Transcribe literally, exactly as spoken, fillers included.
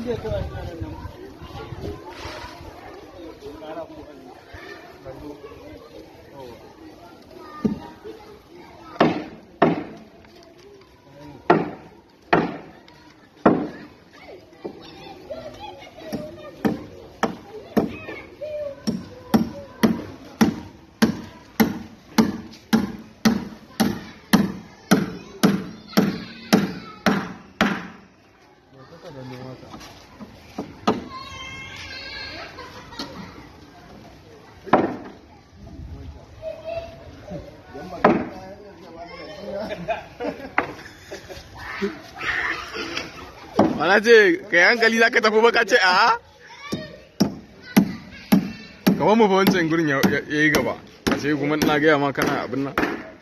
Mana ce ka hankali za ka tafi baka ce a kamar mu fa wancan gurin ya yi gaba a ce kuma ina gaya ma kana abin nan